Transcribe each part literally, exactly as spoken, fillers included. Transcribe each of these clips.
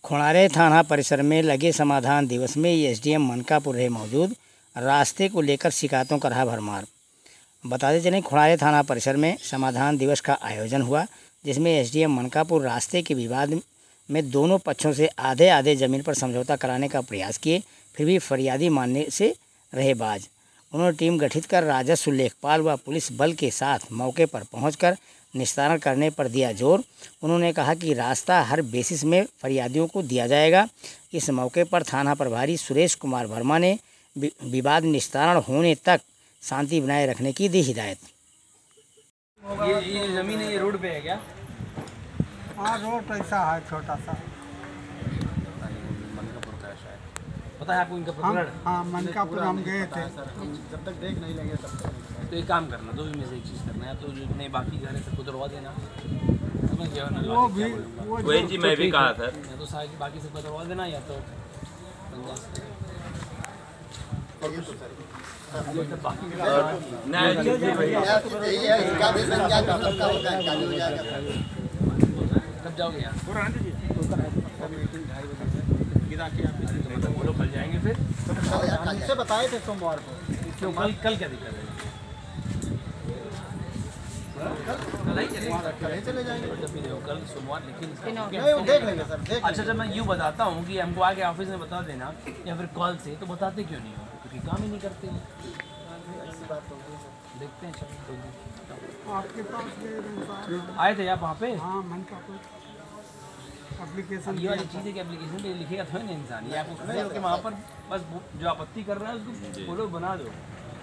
खुणारे थाना परिसर में लगे समाधान दिवस में एसडीएम मनकापुर रहे मौजूद। रास्ते को लेकर शिकायतों का रहा भरमार। बताते चलें, खुणारे थाना परिसर में समाधान दिवस का आयोजन हुआ, जिसमें एसडीएम मनकापुर रास्ते के विवाद में दोनों पक्षों से आधे आधे ज़मीन पर समझौता कराने का प्रयास किए, फिर भी फरियादी मानने से रहे बाज। उन्होंने टीम गठित कर राजस्व लेखपाल व पुलिस बल के साथ मौके पर पहुंचकर निस्तारण करने पर दिया जोर। उन्होंने कहा कि रास्ता हर बेसिस में फरियादियों को दिया जाएगा। इस मौके पर थाना प्रभारी सुरेश कुमार वर्मा ने विवाद निस्तारण होने तक शांति बनाए रखने की दी हिदायत। ये ये जमीन है, ये रोड पे है क्या? हाँ, रोड ऐसा है छोटा सा। मनकापुर का है शायद। पता है आपको इनका प्रकरण? हाँ, मनकापुर हम गए थे। जब तक देख नहीं लेंगे तब तक। तो एक काम करना, दो ही में से एक चीज़ करना है, तो जितने बाकी घर है सबको दरवा देना। समझ गया ना? वो भी वही जी मैं भी कहा सर, या तो सारे बाकी सबको दरवा देना, या तो बाकी कब जाओगे यहाँ? वो लोग कल जाएंगे फिर? हमसे बताए थे सोमवार को। क्यों कल कल क्या दिक्कत है? कल ही चलेंगे, चले जाएंगे जब भी देखो कल सोमवार, लेकिन नहीं देख लेंगे सर, देख अच्छा जब मैं यूँ बताता हूँ कि हमको आके ऑफिस में बता देना या फिर कॉल से, तो बताते क्यों नहीं हो? क्योंकि काम ही नहीं करते हैं। ऐसी बात होगी सर। देखते हैं, चलो आपके पास गए थे साहब। आए थे आप वहाँ पे? हाँ, मनकापुर एप्लीकेशन ये वाली चीज़ है कि एप्लीकेशन पे लिखेगा तो है ना इंसान, ये आपको खड़े होकर वहाँ पर बस जो आपत्ति कर रहा है उसको बोलो, बना दो।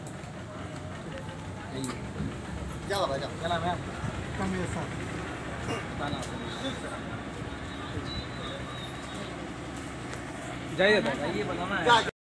क्या हो रहा है? क्या नाम है आपका? कमेसर। बताना जाइए, बताइए, बताना है।